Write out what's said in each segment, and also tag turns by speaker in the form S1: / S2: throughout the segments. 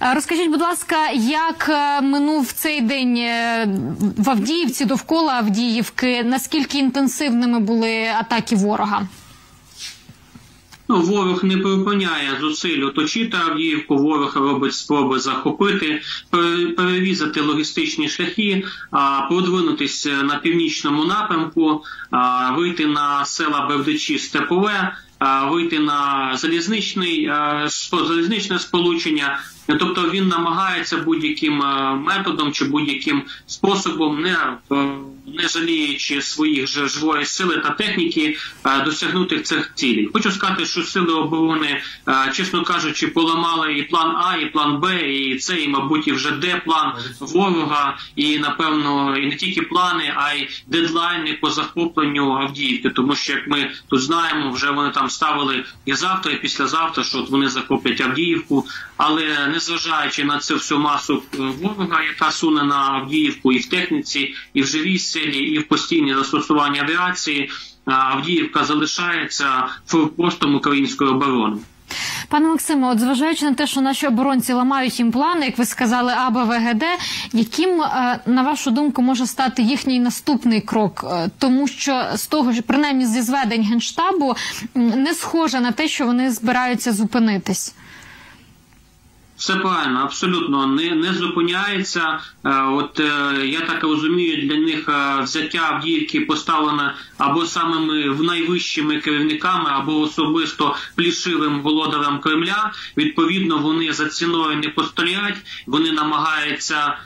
S1: Розкажіть, будь ласка, як минув цей день в Авдіївці, довкола Авдіївки? Наскільки інтенсивними були атаки ворога?
S2: Ворог не припиняє зусиль оточити Авдіївку, ворог робить спроби захопити, перерізати логістичні шляхи, продвинутися на північному напрямку, вийти на села Бердичі, Степове, вийти на залізничне сполучення. Тобто він намагається будь-яким методом чи будь-яким способом, не жаліючи своїх живої сили та техніки, досягнути цих цілей. Хочу сказати, що сили оборони, чесно кажучи, поламали і план А, і план Б, і це, і, мабуть, і вже Д-план ворога, і, напевно, і не тільки плани, а й дедлайни по захопленню Авдіївки. Тому що, як ми тут знаємо, вже вони там ставили і завтра, і післязавтра, що от вони захоплять Авдіївку, але незважаючи на цю всю масу ворога, яка суне на Авдіївку і в техніці, і в живій силі, і в постійній застосуванні авіації, Авдіївка залишається форпостом української оборони.
S1: Пане Максиме, от зважаючи на те, що наші оборонці ламають їм плани, як ви сказали, АБ-ВГД, яким, на вашу думку, може стати їхній наступний крок? Тому що з того, принаймні зі зведень Генштабу, не схоже на те, що вони збираються зупинитись.
S2: Все правильно, абсолютно не зупиняється. Я так розумію, для них взяття Авдіївки поставлено або самими найвищими керівниками, або особисто плішивим володарем Кремля. Відповідно, вони за ціною не постоять, вони намагаються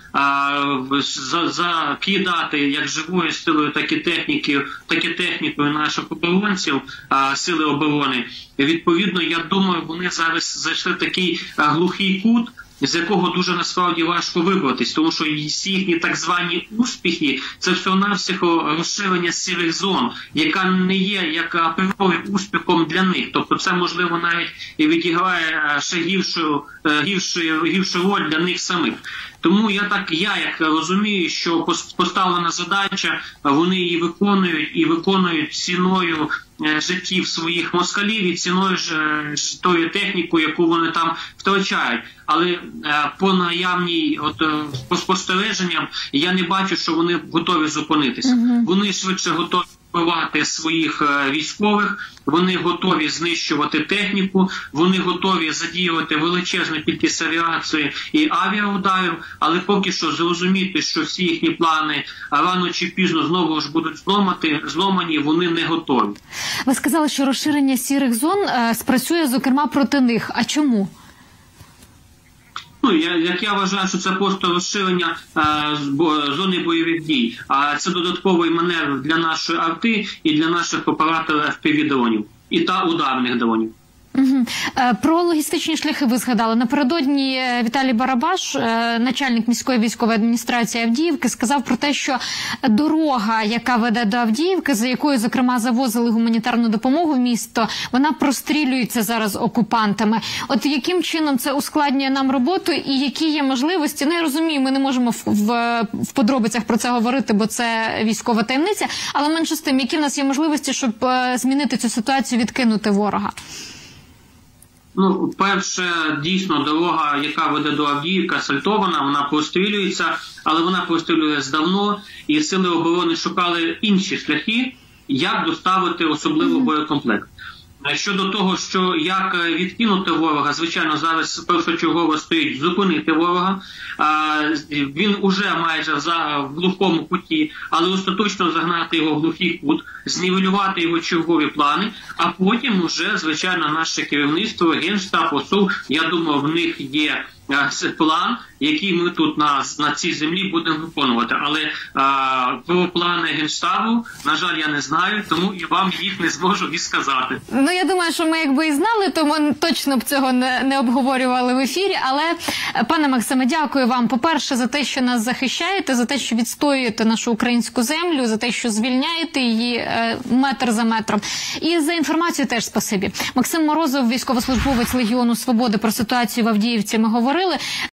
S2: закидати як живою силою, так і технікою наших оборонців, сили оборони. Відповідно, я думаю, вони зараз зайшли в такий глухий кут, з якого дуже насправді важко вибратись, тому що їхні так звані успіхи – це всього-навсього розширення сірих зон, яка не є як апріорі успіхом для них. Тобто це, можливо, навіть і відіграє ще гіршу роль для них самих. Тому я як розумію, що поставлена задача, вони її виконують ціною життів своїх москалів і ціною ж тої техніки, яку вони там втрачають. Але по наявній по спостереженням я не бачу, що вони готові зупинитися. Вони швидше готові вбивати своїх військових, вони готові знищувати техніку, вони готові задіювати величезну кількість авіації і авіаударів, але поки що зрозуміти, що всі їхні плани рано чи пізно знову ж будуть зломані, вони не готові.
S1: Ви сказали, що розширення сірих зон спрацює, зокрема, проти них. А чому?
S2: Я вважаю, що це просто розширення зони бойових дій. А це додатковий маневр для нашої арти і для наших операторів FPV-дронів та ударних дронів.
S1: Про логістичні шляхи ви згадали. Напередодні Віталій Барабаш, начальник міської військової адміністрації Авдіївки, сказав про те, що дорога, яка веде до Авдіївки, за якою, зокрема, завозили гуманітарну допомогу в місто, вона прострілюється зараз окупантами. От яким чином це ускладнює нам роботу і які є можливості? Я розумію, ми не можемо в подробицях про це говорити, бо це військова таємниця, але менше з тим, які в нас є можливості, щоб змінити цю ситуацію, відкинути ворога?
S2: Перше, дійсно, дорога, яка веде до Авдіївки, асфальтована, вона прострілюється, але вона прострілюється давно, і сили оборони шукали інші шляхи, як доставити особливо боєкомплект. Щодо того, що як відкинути ворога, звичайно, зараз першочергово стоїть зупинити ворога. Він уже майже в глухому куті, але остаточно загнати його в глухий кут, знівелювати його чергові плани, а потім уже, звичайно, наше керівництво, Генштаб, ОСУ, я думаю, в них є план, який ми тут на цій землі будемо виконувати. Але про плани Генштабу, на жаль, я не знаю, тому і вам їх не зможу і сказати.
S1: Я думаю, що ми якби і знали, то ми точно б цього не обговорювали в ефірі. Але, пане Максиме, дякую вам, по-перше, за те, що нас захищаєте, за те, що відстоюєте нашу українську землю, за те, що звільняєте її метр за метром. І за інформацію теж спасибі. Максим Морозов, військовослужбовець Легіону Свободи, про ситуацію в Авдіївці ми говорили.